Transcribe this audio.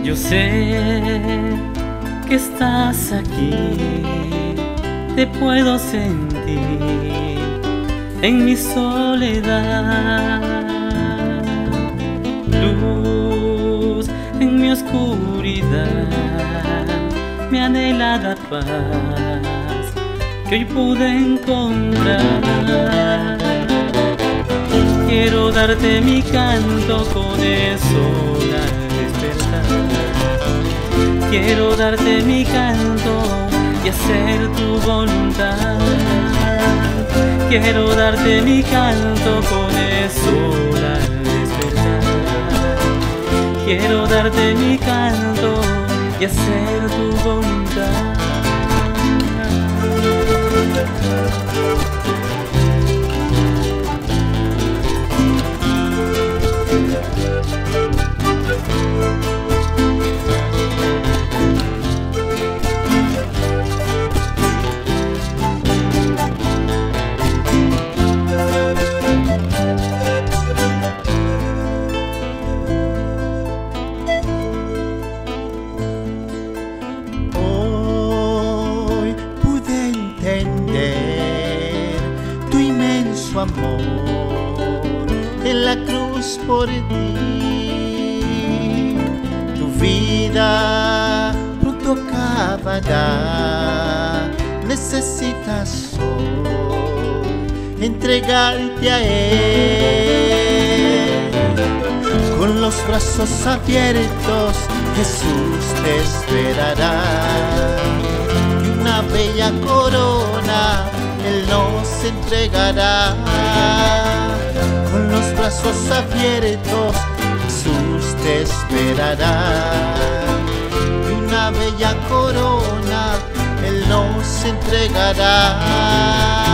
Yo sé que estás aquí, te puedo sentir en mi soledad. Luz en mi oscuridad, mi anhelada paz que hoy pude encontrar. Quiero darte mi canto con el sol al despertar. Quiero darte mi canto y hacer tu voluntad. Quiero darte mi canto con el sol al despertar. Quiero darte mi canto y hacer tu voluntad. Tu inmenso amor en la cruz por ti. Tu vida pronto acabará. Necesitas hoy entregarte a Él. Con los brazos abiertos Jesús te esperará. Y una bella corona Él nos entregará. Con los brazos abiertos Jesús te esperará. Y una bella corona Él nos entregará.